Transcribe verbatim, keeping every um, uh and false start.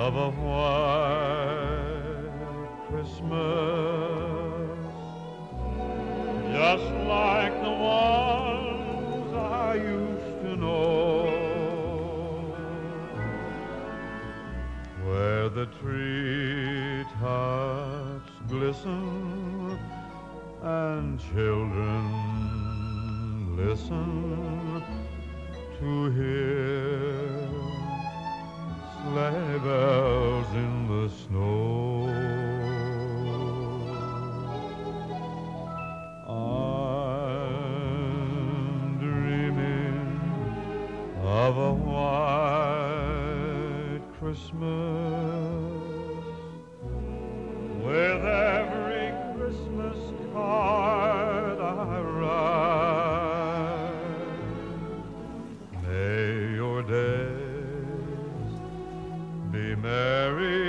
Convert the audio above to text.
of a white Christmas, just like the ones I used to know, where the treetops glisten and children listen to hear sleigh bells in the snow. I'm dreaming of a white Christmas, with every Christmas card I write. May your days be merry